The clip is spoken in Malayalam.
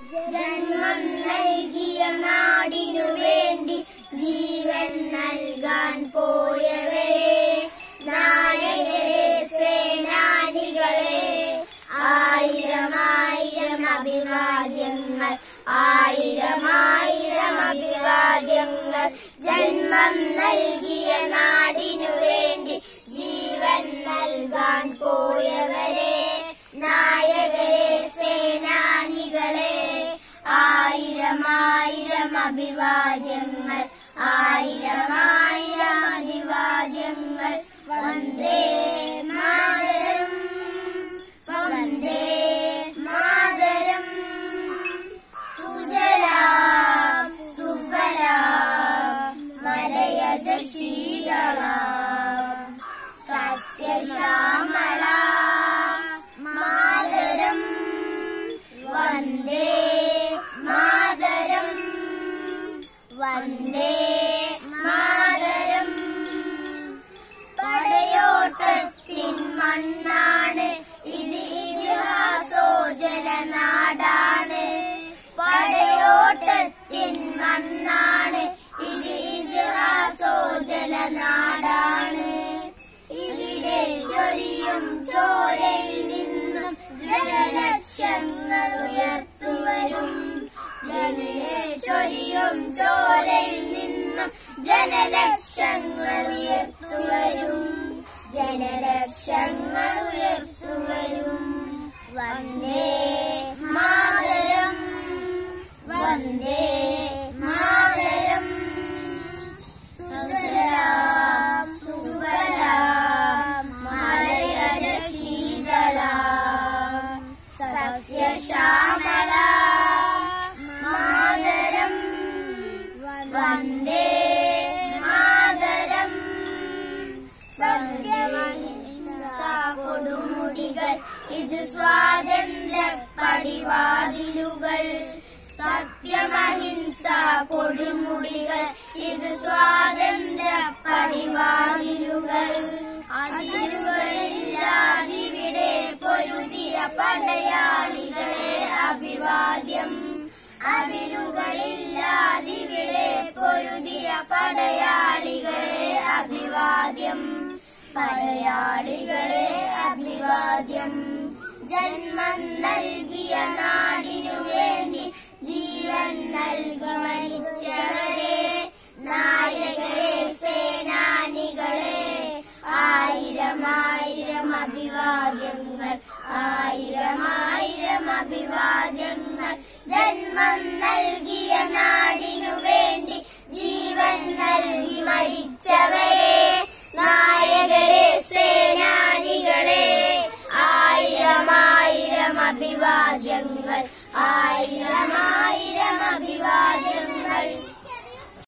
ജന്മം നൽകിയ നാടിനു വേണ്ടി ജീവൻ നൽകാൻ പോയവരെ, നായകരെ, സേനാനികളെ, ആയിരം ആയിരം അഭിവാദ്യങ്ങൾ, ആയിരം ആയിരം അഭിവാദ്യങ്ങൾ. ജന്മം നൽകിയ നാടിനു വേണ്ടി ജീവൻ നൽകാൻ പോയവരെ, നായകരെ, സേനാനികളെ, ആയിരം ആയിരം അഭിവാദ്യങ്ങൾ, ആയിരം ആയിരം അഭിവാദ്യങ്ങൾ. വന്ദേ മാതരം, വന്ദേ മാതരം. സുജലാം സുഫലാം മലയജ ശീതളാം സസ്യശ്യാമളാം മാതരം. വന്ദേ മാതരം, വന്ദേ മാതരം. പടയോട്ടത്തിൻ മണ്ണാണ് ഇത്, ഇതിഹാസോജ്വല നാടാണ്. പടയോട്ടത്തിൻ മണ്ണാണ് ഇത്, ഇതിഹാസോജ്വല നാടാണ്. ഇവിടെ ചൊരിയും ചോരയിൽ നിന്നും ജനലക്ഷങ്ങൾ ഉയർത്തുവരും. ചൊരിയും ചോരയിൽ നിന്നും ജനലക്ഷങ്ങൾ ഉയർത്തുവരും, ജനലക്ഷങ്ങൾ ഉയർത്തുവരും. വന്ദേ മാതരം, വന്ദേ മാതരം. സുജലാം സുഫലാം മലയജ ശീതളാം സസ്യശ്യാമളാം മാതരം. വന്ദേ മാതരം. സത്യമഹിംസ കൊടുമുടികൾ ഇത് സ്വാതന്ത്ര്യ പടിവാതിലുകൾ. സത്യമഹിംസ കൊടുമുടികൾ ഇത് സ്വാതന്ത്ര്യ പടിവാതിലുകൾ. അതിരുകളില്ലാതിവിടെ പൊരുതിയ പടയാളികളെ അഭിവാദ്യം. അതിരുകളില്ലാതിവിടെ പൊരുതിയ പടയാളികളെ അഭിവാദ്യം, പടയാളികളെ അഭിവാദ്യം. ജന്മം നൽകിയ നാടിനു വേണ്ടി ജീവൻ നൽകി മരിച്ചവരെ, നായകരെ, സേനാനികളെ, ആയിരം ആയിരം അഭിവാദ്യങ്ങൾ, ആയിരം ആയിരം അഭിവാദ്യങ്ങൾ. ജന്മം നൽകിയ നാടിനു വേണ്ടി ജീവൻ നൽകി മരിച്ചവരെ, നായകരെ, സേനാനികളെ, ആയിരം ആയിരം അഭിവാദ്യങ്ങൾ, ആയിരം